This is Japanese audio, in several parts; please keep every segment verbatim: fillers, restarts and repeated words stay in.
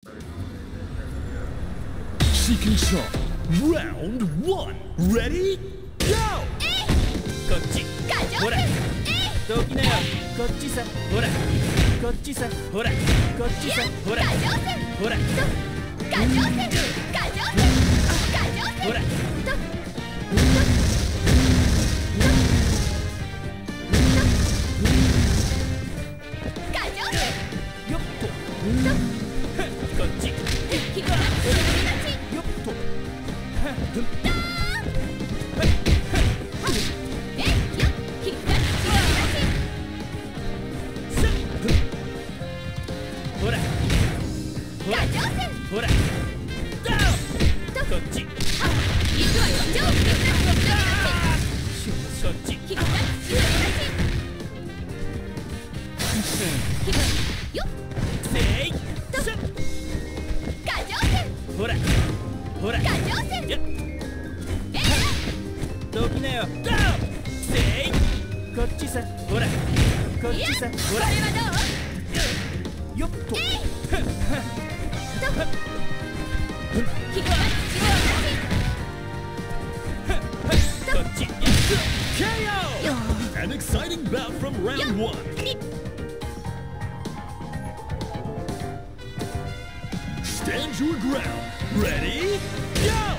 Seeking shot. Round one. Ready? Go! こっちほらどきなよこっちさほらこっちさほらこっちさほらほらほらよっとこっちよっとほらほらほらこっちこっちせいほらほらやっどきなよせいこっちさほらこっちさほらよっとこっち ケーオー! An exciting bout from round one. Stand your ground. Ready? Go!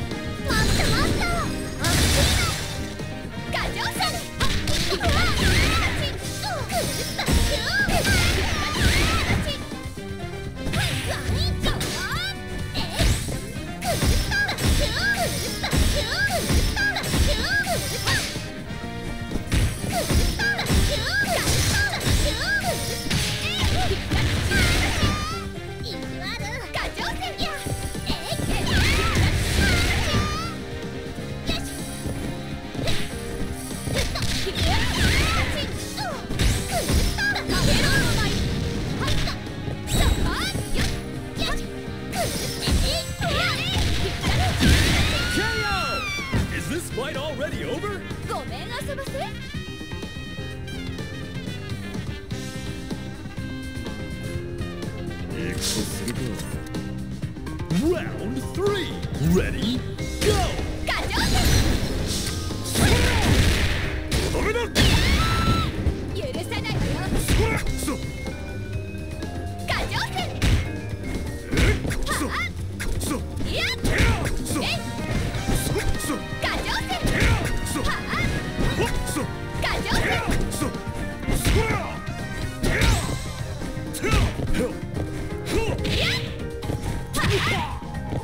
ごめん遊ばせ。 行くとするか。Round three. Ready? Go! ガチョウダメだ。 許さないわよ。 それ。そ。 ガチョウえっ。そ。そ。 いや。 そ。そ。そ。 ガチョウそ。 はあ。 そ。 ガチョウそ。そら。 いや。はあ。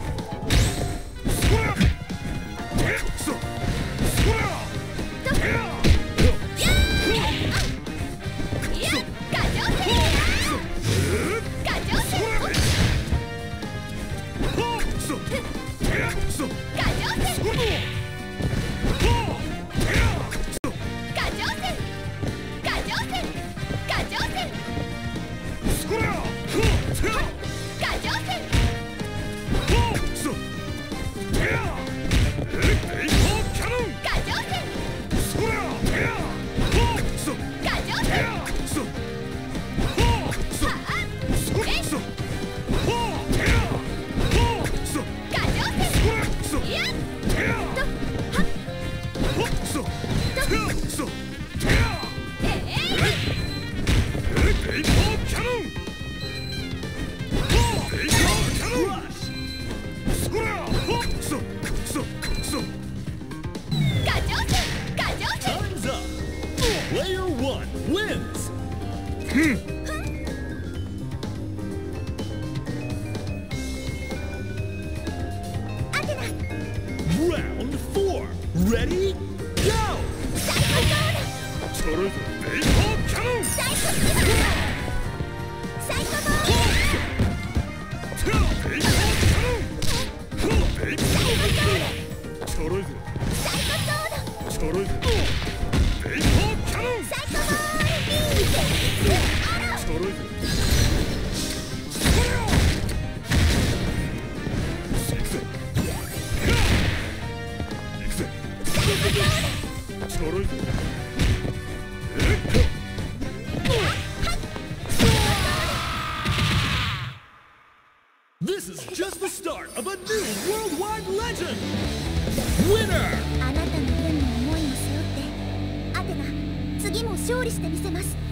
Player one wins. Round four. Ready? Go! Baseball cannon! of a new worldwide legend! Winner! あなたの分の思いも背負ってアテナ次も勝利してみせます。